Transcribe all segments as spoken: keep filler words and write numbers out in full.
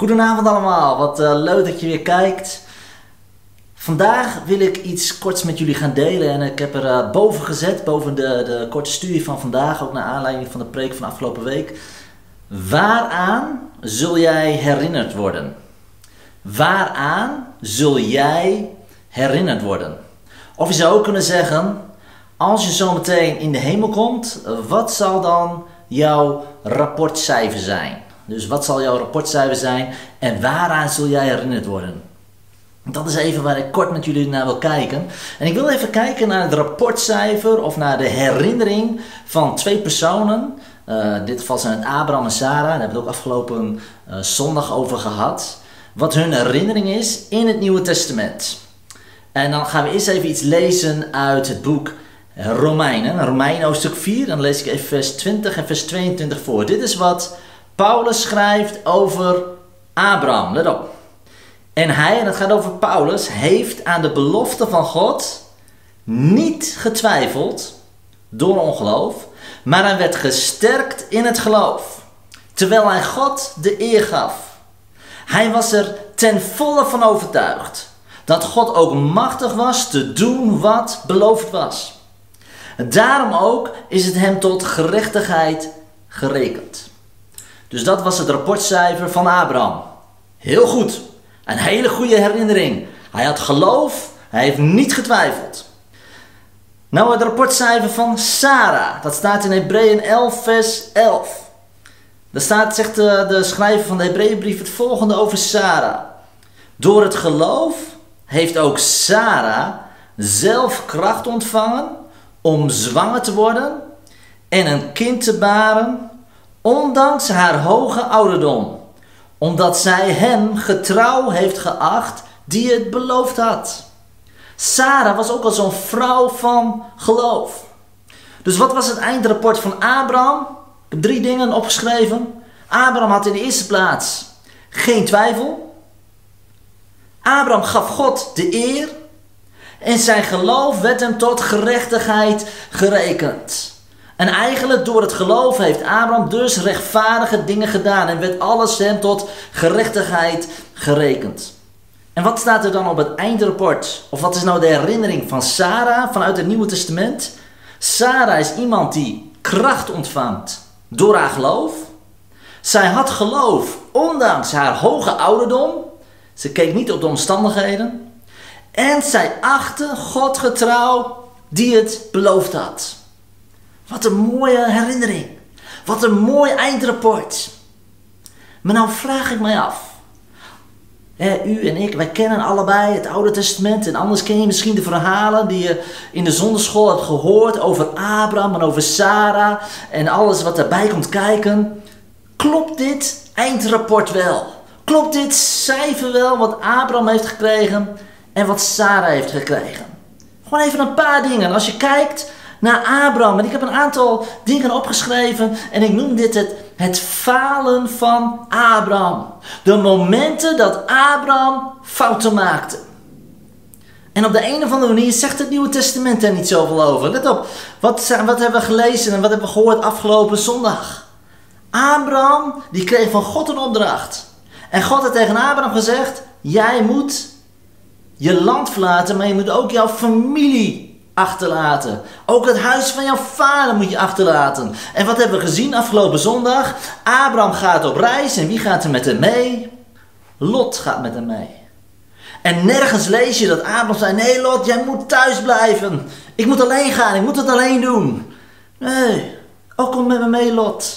Goedenavond allemaal, wat uh, leuk dat je weer kijkt. Vandaag wil ik iets korts met jullie gaan delen en ik heb er uh, boven gezet, boven de, de korte studie van vandaag, ook naar aanleiding van de preek van afgelopen week. Waaraan zul jij herinnerd worden? Waaraan zul jij herinnerd worden? Of je zou ook kunnen zeggen, als je zometeen in de hemel komt, wat zal dan jouw rapportcijfer zijn? Dus wat zal jouw rapportcijfer zijn en waaraan zul jij herinnerd worden? Dat is even waar ik kort met jullie naar wil kijken. En ik wil even kijken naar het rapportcijfer of naar de herinnering van twee personen. Uh, in dit geval zijn het Abraham en Sarah. Daar hebben we het ook afgelopen uh, zondag over gehad. Wat hun herinnering is in het Nieuwe Testament. En dan gaan we eerst even iets lezen uit het boek Romeinen. Romeinen hoofdstuk vier. Dan lees ik even vers twintig en vers tweeëntwintig voor. Dit is wat Paulus schrijft over Abraham. Let op. En hij, en het gaat over Paulus, heeft aan de belofte van God niet getwijfeld door ongeloof, maar hij werd gesterkt in het geloof, terwijl hij God de eer gaf. Hij was er ten volle van overtuigd dat God ook machtig was te doen wat beloofd was. Daarom ook is het hem tot gerechtigheid gerekend. Dus dat was het rapportcijfer van Abraham. Heel goed. Een hele goede herinnering. Hij had geloof, hij heeft niet getwijfeld. Nou het rapportcijfer van Sarah. Dat staat in Hebreeën elf vers elf. Daar staat, zegt de, de schrijver van de Hebreeënbrief het volgende over Sarah. Door het geloof heeft ook Sarah zelf kracht ontvangen om zwanger te worden en een kind te baren, ondanks haar hoge ouderdom. Omdat zij hem getrouw heeft geacht die het beloofd had. Sarah was ook al zo'n vrouw van geloof. Dus wat was het eindrapport van Abraham? Ik heb drie dingen opgeschreven. Abraham had in de eerste plaats geen twijfel. Abraham gaf God de eer. En zijn geloof werd hem tot gerechtigheid gerekend. En eigenlijk door het geloof heeft Abraham dus rechtvaardige dingen gedaan. En werd alles hem tot gerechtigheid gerekend. En wat staat er dan op het eindrapport? Of wat is nou de herinnering van Sarah vanuit het Nieuwe Testament? Sarah is iemand die kracht ontvangt door haar geloof. Zij had geloof ondanks haar hoge ouderdom. Ze keek niet op de omstandigheden. En zij achtte God getrouw die het beloofd had. Wat een mooie herinnering. Wat een mooi eindrapport. Maar nou vraag ik mij af. Hè, u en ik, wij kennen allebei het Oude Testament. En anders ken je misschien de verhalen die je in de zonderschool hebt gehoord. Over Abraham en over Sarah. En alles wat daarbij komt kijken. Klopt dit eindrapport wel? Klopt dit cijfer wel wat Abraham heeft gekregen en wat Sarah heeft gekregen? Gewoon even een paar dingen. Als je kijkt naar Abraham. En ik heb een aantal dingen opgeschreven. En ik noem dit het, het falen van Abraham. De momenten dat Abraham fouten maakte. En op de een of andere manier zegt het Nieuwe Testament er niet zoveel over. Let op. Wat, wat hebben we gelezen en wat hebben we gehoord afgelopen zondag? Abraham die kreeg van God een opdracht. En God had tegen Abraham gezegd. Jij moet je land verlaten. Maar je moet ook jouw familie achterlaten. Ook het huis van jouw vader moet je achterlaten. En wat hebben we gezien afgelopen zondag? Abraham gaat op reis. En wie gaat er met hem mee? Lot gaat met hem mee. En nergens lees je dat Abraham zei. Nee Lot, jij moet thuis blijven. Ik moet alleen gaan. Ik moet het alleen doen. Nee, ook kom met me mee Lot.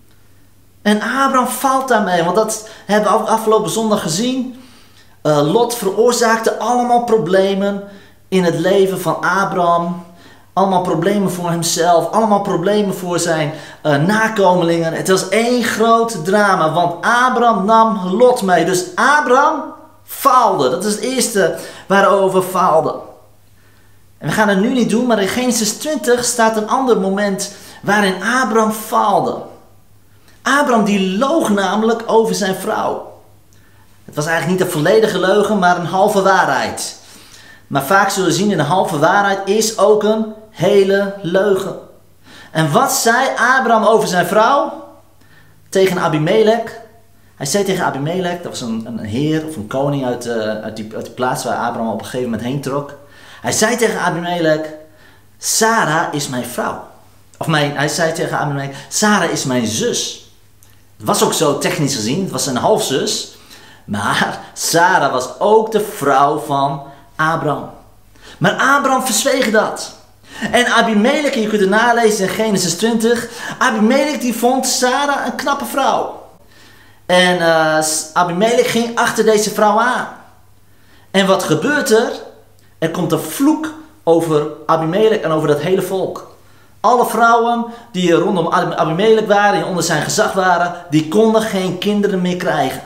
En Abraham valt daarmee. Want dat hebben we afgelopen zondag gezien. Uh, Lot veroorzaakte allemaal problemen in het leven van Abraham. Allemaal problemen voor hemzelf. Allemaal problemen voor zijn uh, nakomelingen. Het was één groot drama. Want Abraham nam Lot mee. Dus Abraham faalde. Dat is het eerste waarover faalde. En we gaan het nu niet doen. Maar in Genesis twintig staat een ander moment waarin Abraham faalde. Abraham die loog namelijk over zijn vrouw. Het was eigenlijk niet een volledige leugen, maar een halve waarheid. Maar vaak zullen we zien in een halve waarheid is ook een hele leugen. En wat zei Abraham over zijn vrouw? Tegen Abimelech. Hij zei tegen Abimelech, dat was een, een heer of een koning uit, uh, uit, die, uit die plaats waar Abraham op een gegeven moment heen trok. Hij zei tegen Abimelech, Sarah is mijn vrouw. Of mijn, hij zei tegen Abimelech, Sarah is mijn zus. Het was ook zo technisch gezien, het was een halfzus. Maar Sarah was ook de vrouw van Abraham. Maar Abraham verzweeg dat. En Abimelech, je kunt het nalezen in Genesis twintig. Abimelech die vond Sarah een knappe vrouw. En uh, Abimelech ging achter deze vrouw aan. En wat gebeurt er? Er komt een vloek over Abimelech en over dat hele volk. Alle vrouwen die rondom Abimelech waren, die onder zijn gezag waren, die konden geen kinderen meer krijgen.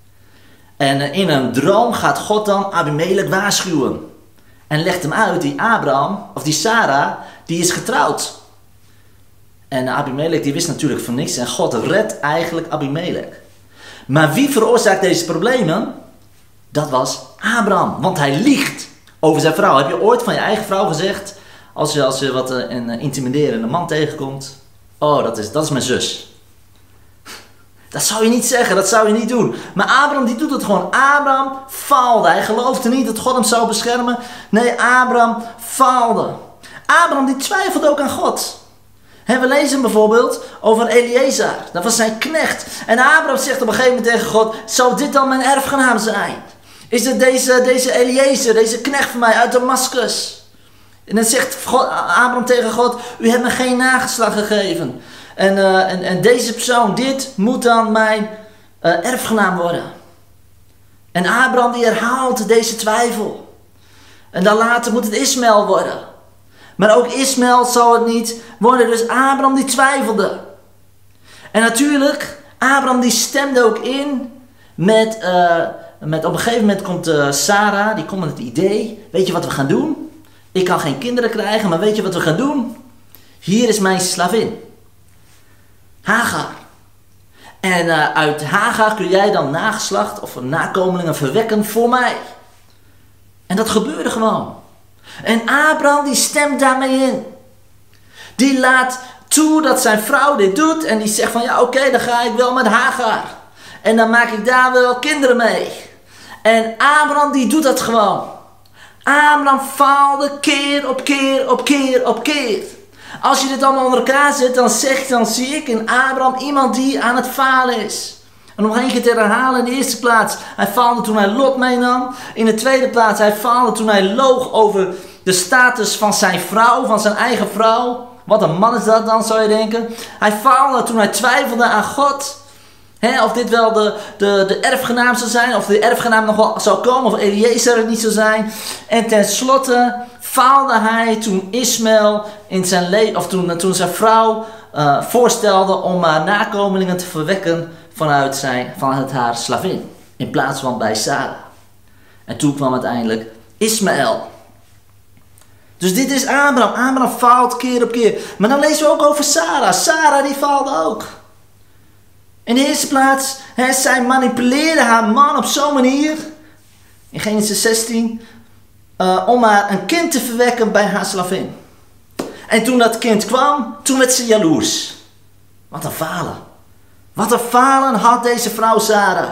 En in een droom gaat God dan Abimelech waarschuwen. En legt hem uit, die Abraham, of die Sarah, die is getrouwd. En Abimelech die wist natuurlijk van niks en God redt eigenlijk Abimelech. Maar wie veroorzaakt deze problemen? Dat was Abraham, want hij liegt over zijn vrouw. Heb je ooit van je eigen vrouw gezegd, als je, als je wat een intimiderende man tegenkomt, oh dat is, dat is mijn zus. Dat zou je niet zeggen, dat zou je niet doen. Maar Abraham die doet het gewoon. Abraham faalde. Hij geloofde niet dat God hem zou beschermen. Nee, Abraham faalde. Abraham die twijfelde ook aan God. He, we lezen bijvoorbeeld over Eliezer. Dat was zijn knecht. En Abraham zegt op een gegeven moment tegen God, zou dit dan mijn erfgenaam zijn? Is het deze, deze Eliezer, deze knecht van mij uit Damascus? En dan zegt God, Abraham tegen God, u hebt me geen nageslacht gegeven. En, uh, en, en deze persoon, dit moet dan mijn uh, erfgenaam worden. En Abraham die herhaalt deze twijfel. En dan later moet het Ismaël worden. Maar ook Ismaël zal het niet worden. Dus Abraham die twijfelde. En natuurlijk, Abraham die stemde ook in met, uh, met op een gegeven moment komt uh, Sarah, die komt met het idee, weet je wat we gaan doen? Ik kan geen kinderen krijgen, maar weet je wat we gaan doen? Hier is mijn slavin. Hagar. En uh, uit Hagar kun jij dan nageslacht of nakomelingen verwekken voor mij. En dat gebeurde gewoon. En Abraham die stemt daarmee in. Die laat toe dat zijn vrouw dit doet. En die zegt van ja oké, okay, dan ga ik wel met Hagar. En dan maak ik daar wel kinderen mee. En Abraham die doet dat gewoon. Abraham faalde keer op keer op keer op keer. Als je dit allemaal onder elkaar zet, dan, zeg, dan zie ik in Abraham iemand die aan het falen is. En om nog één keer te herhalen, in de eerste plaats, hij faalde toen hij Lot meenam. In de tweede plaats, hij faalde toen hij loog over de status van zijn vrouw, van zijn eigen vrouw. Wat een man is dat dan, zou je denken. Hij faalde toen hij twijfelde aan God. He, of dit wel de, de, de erfgenaam zou zijn, of de erfgenaam nog wel zou komen, of Eliezer het niet zou zijn. En tenslotte faalde hij toen Ismaël in zijn leven, of toen, toen zijn vrouw uh, voorstelde om uh, nakomelingen te verwekken vanuit, zijn, vanuit haar slavin, in plaats van bij Sarah. En toen kwam uiteindelijk Ismaël. Dus dit is Abraham. Abraham faalt keer op keer. Maar dan lezen we ook over Sarah. Sarah die faalde ook. In de eerste plaats, hè, zij manipuleerde haar man op zo'n manier, in Genesis zestien, uh, om haar een kind te verwekken bij haar slavin. En toen dat kind kwam, toen werd ze jaloers. Wat een falen. Wat een falen had deze vrouw Sarah.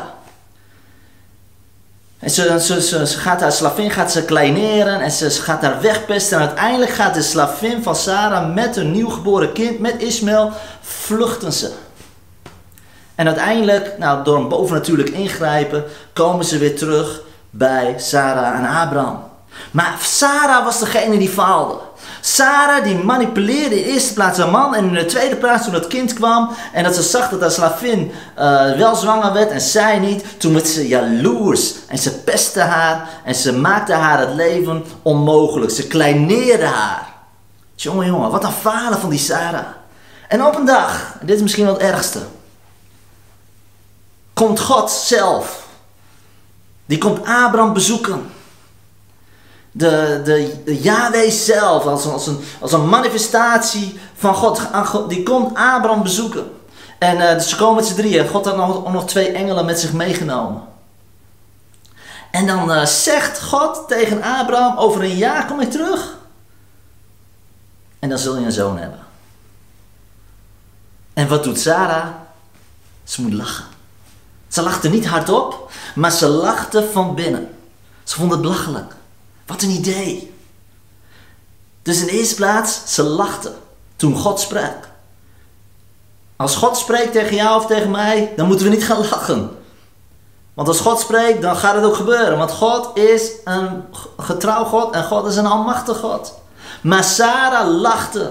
En ze, ze, ze, ze gaat haar slavin gaat ze kleineren en ze, ze gaat haar wegpesten. En uiteindelijk gaat de slavin van Sarah met een nieuwgeboren kind, met Ismaël, vluchten ze. En uiteindelijk, nou, door een bovennatuurlijk ingrijpen, komen ze weer terug bij Sarah en Abraham. Maar Sarah was degene die faalde. Sarah die manipuleerde in de eerste plaats haar man en in de tweede plaats toen dat kind kwam en dat ze zag dat haar slavin uh, wel zwanger werd en zij niet, toen werd ze jaloers en ze pestte haar en ze maakte haar het leven onmogelijk. Ze kleineerde haar. Jongen, jongen, wat een falen van die Sarah. En op een dag, en dit is misschien wel het ergste, komt God zelf. Die komt Abraham bezoeken. De, de, de Yahweh zelf, als een, als, een, als een manifestatie van God, die komt Abraham bezoeken. En uh, dus ze komen met z'n drieën. God had nog, nog twee engelen met zich meegenomen. En dan uh, zegt God tegen Abraham, over een jaar kom ik terug. En dan zul je een zoon hebben. En wat doet Sarah? Ze moet lachen. Ze lachten niet hardop, maar ze lachten van binnen. Ze vonden het belachelijk. Wat een idee. Dus in de eerste plaats, ze lachten toen God sprak. Als God spreekt tegen jou of tegen mij, dan moeten we niet gaan lachen. Want als God spreekt, dan gaat het ook gebeuren. Want God is een getrouw God en God is een almachtig God. Maar Sarah lachte.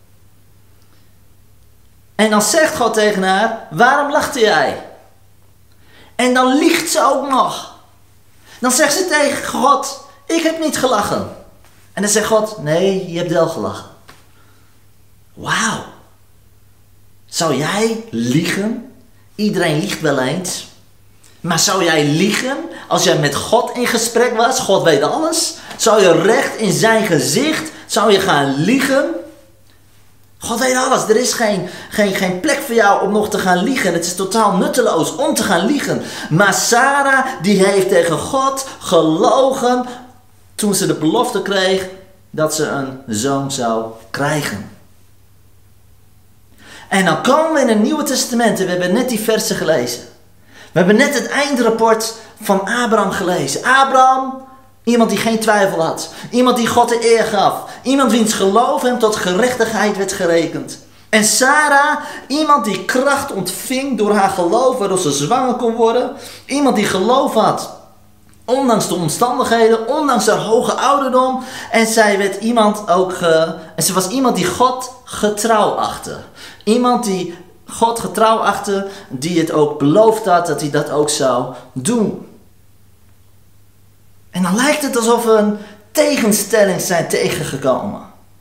En dan zegt God tegen haar, waarom lachte jij? En dan liegt ze ook nog. Dan zegt ze tegen God, ik heb niet gelachen. En dan zegt God, nee, je hebt wel gelachen. Wauw. Zou jij liegen? Iedereen liegt wel eens. Maar zou jij liegen als jij met God in gesprek was? God weet alles. Zou je recht in zijn gezicht, zou je gaan liegen? God weet alles. Er is geen, geen, geen plek voor jou om nog te gaan liegen. Het is totaal nutteloos om te gaan liegen. Maar Sarah, die heeft tegen God gelogen toen ze de belofte kreeg dat ze een zoon zou krijgen. En dan komen we in het Nieuwe Testament. We hebben net die versen gelezen. We hebben net het eindrapport van Abraham gelezen. Abraham, iemand die geen twijfel had. Iemand die God de eer gaf. Iemand wiens geloof hem tot gerechtigheid werd gerekend. En Sarah, iemand die kracht ontving door haar geloof, waardoor ze zwanger kon worden. Iemand die geloof had, ondanks de omstandigheden, ondanks haar hoge ouderdom. En zij werd iemand ook, uh, en ze was iemand die God getrouw achtte. Iemand die God getrouw achtte, die het ook beloofd had dat hij dat ook zou doen. En dan lijkt het alsof we een tegenstelling zijn tegengekomen.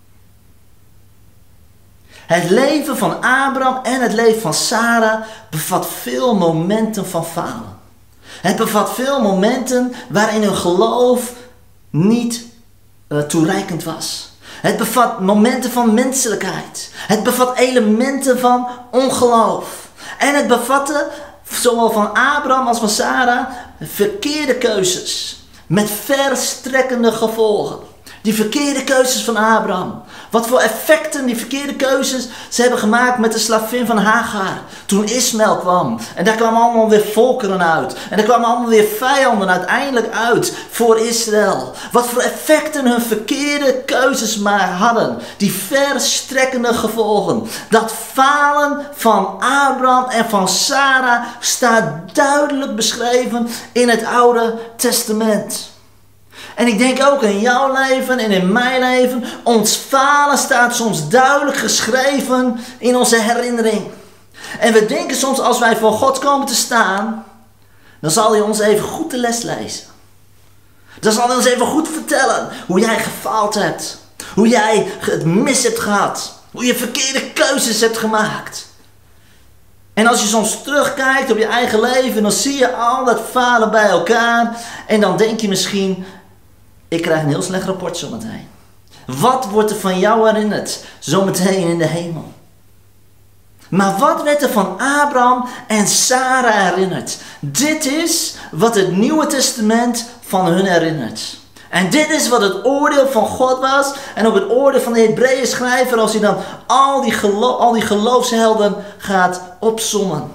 Het leven van Abraham en het leven van Sarah bevat veel momenten van falen. Het bevat veel momenten waarin hun geloof niet uh, toereikend was. Het bevat momenten van menselijkheid. Het bevat elementen van ongeloof. En het bevatte, zowel van Abraham als van Sarah, verkeerde keuzes. Met verstrekkende gevolgen. Die verkeerde keuzes van Abraham. Wat voor effecten die verkeerde keuzes ze hebben gemaakt met de slavin van Hagar. Toen Ismaël kwam. En daar kwamen allemaal weer volkeren uit. En daar kwamen allemaal weer vijanden uiteindelijk uit voor Israël. Wat voor effecten hun verkeerde keuzes maar hadden. Die verstrekkende gevolgen. Dat falen van Abraham en van Sarah staat duidelijk beschreven in het Oude Testament. En ik denk ook in jouw leven en in mijn leven. Ons falen staat soms duidelijk geschreven in onze herinnering. En we denken soms als wij voor God komen te staan. Dan zal hij ons even goed de les lezen. Dan zal hij ons even goed vertellen hoe jij gefaald hebt. Hoe jij het mis hebt gehad. Hoe je verkeerde keuzes hebt gemaakt. En als je soms terugkijkt op je eigen leven. Dan zie je al dat falen bij elkaar. En dan denk je misschien, ik krijg een heel slecht rapport zometeen. Wat wordt er van jou herinnerd zometeen in de hemel? Maar wat werd er van Abraham en Sarah herinnerd? Dit is wat het Nieuwe Testament van hun herinnert. En dit is wat het oordeel van God was. En ook het oordeel van de Hebreeën schrijver als hij dan al die, gelo- al die geloofshelden gaat opsommen.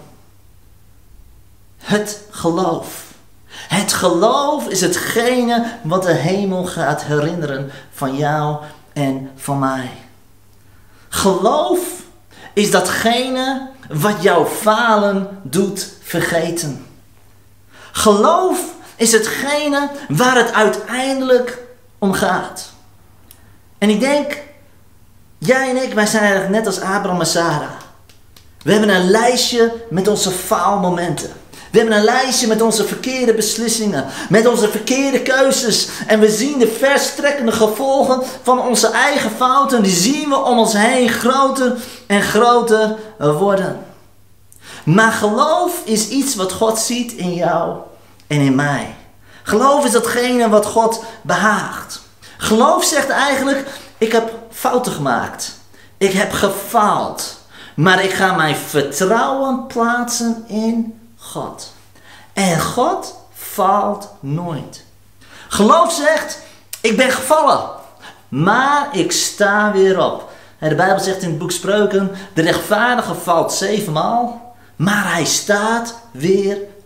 Het geloof. Het geloof is hetgene wat de hemel gaat herinneren van jou en van mij. Geloof is datgene wat jouw falen doet vergeten. Geloof is hetgene waar het uiteindelijk om gaat. En ik denk, jij en ik, wij zijn eigenlijk net als Abraham en Sarah. We hebben een lijstje met onze faalmomenten. We hebben een lijstje met onze verkeerde beslissingen. Met onze verkeerde keuzes. En we zien de verstrekkende gevolgen van onze eigen fouten. Die zien we om ons heen groter en groter worden. Maar geloof is iets wat God ziet in jou en in mij. Geloof is datgene wat God behaagt. Geloof zegt eigenlijk, ik heb fouten gemaakt. Ik heb gefaald. Maar ik ga mijn vertrouwen plaatsen in God. En God faalt nooit. Geloof zegt, ik ben gevallen. Maar ik sta weer op. De Bijbel zegt in het boek Spreuken, de rechtvaardige valt zevenmaal. Maar hij staat weer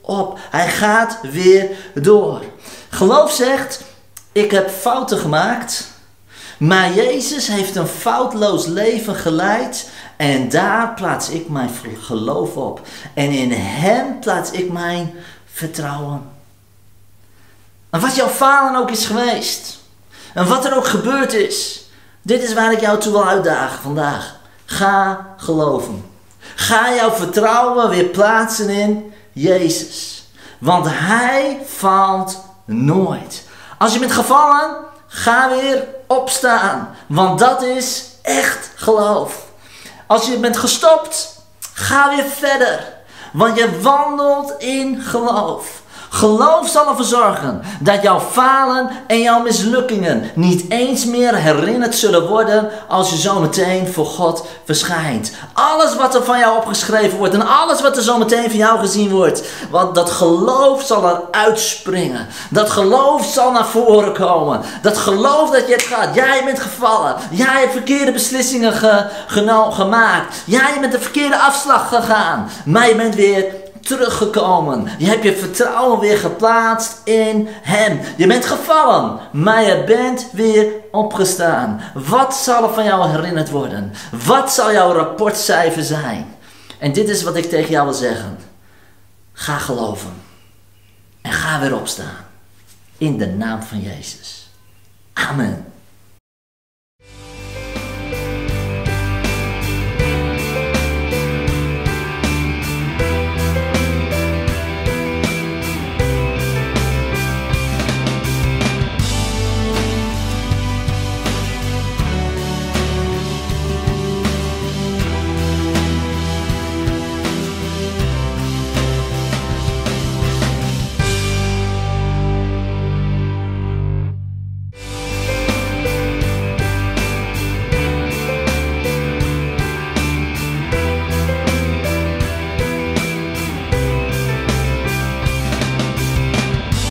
op. Hij gaat weer door. Geloof zegt, ik heb fouten gemaakt, maar Jezus heeft een foutloos leven geleid en daar plaats ik mijn geloof op. En in hem plaats ik mijn vertrouwen. En wat jouw falen ook is geweest, en wat er ook gebeurd is, dit is waar ik jou toe wil uitdagen vandaag. Ga geloven. Ga jouw vertrouwen weer plaatsen in Jezus. Want hij faalt nooit. Als je bent gevallen, ga weer opstaan. Want dat is echt geloof. Als je bent gestopt, ga weer verder. Want je wandelt in geloof. Geloof zal ervoor zorgen dat jouw falen en jouw mislukkingen niet eens meer herinnerd zullen worden als je zometeen voor God verschijnt. Alles wat er van jou opgeschreven wordt en alles wat er zometeen van jou gezien wordt, want dat geloof zal er uitspringen. Dat geloof zal naar voren komen. Dat geloof dat je het gaat. Jij bent gevallen. Jij hebt verkeerde beslissingen ge, geno, gemaakt. Jij bent de verkeerde afslag gegaan. Maar je bent weer teruggekomen. Je hebt je vertrouwen weer geplaatst in hem. Je bent gevallen, maar je bent weer opgestaan. Wat zal er van jou herinnerd worden? Wat zal jouw rapportcijfer zijn? En dit is wat ik tegen jou wil zeggen. Ga geloven. En ga weer opstaan. In de naam van Jezus. Amen.